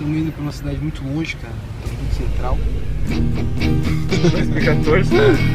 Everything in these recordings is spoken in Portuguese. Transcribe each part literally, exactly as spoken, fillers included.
estamos indo pra uma cidade muito longe, cara. Muito central. dois mil e quatorze?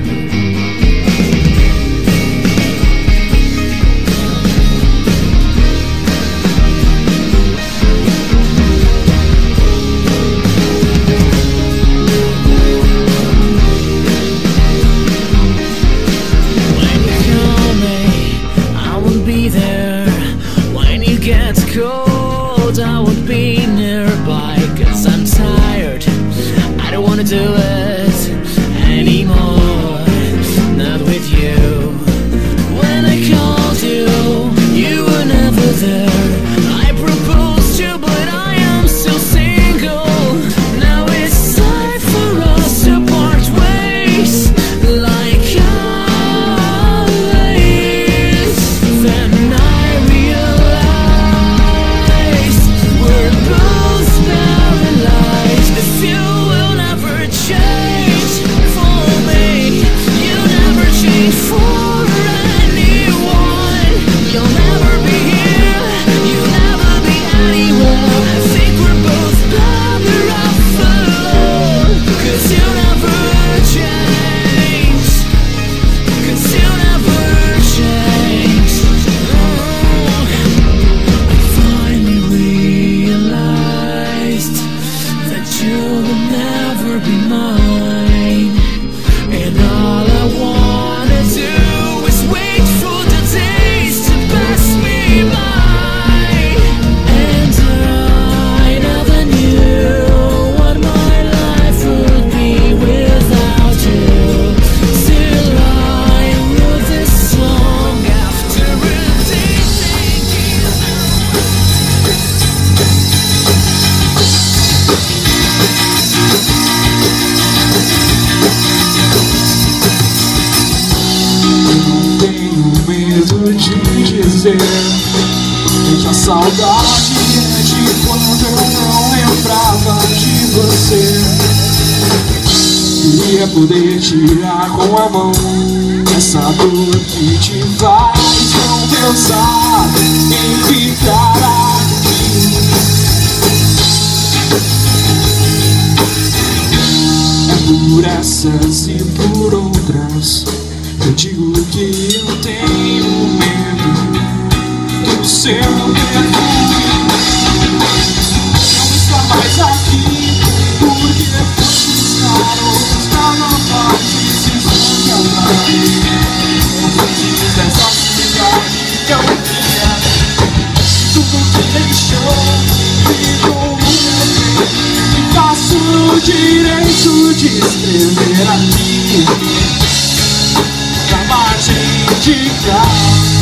Cold, I would be nearby, cause I'm tired, I don't wanna do it anymore, not with you. When I called you, you were never there. I proposed you, but I am still single. Now it's time for us to part ways, like always. Then I que a saudade é de quando eu não lembrava de você. Queria poder tirar com a mão essa dor que te faz não pensar em ficar aqui. É por essas e por outras eu digo que eu tenho medo do seu perfume não está mais aqui, porque todos caros da nova decisão que eu dei. Confundidos dessa cidade que eu via, tudo que deixou ficou no meu peito. E faço o direito de escrever aqui na margem de cá.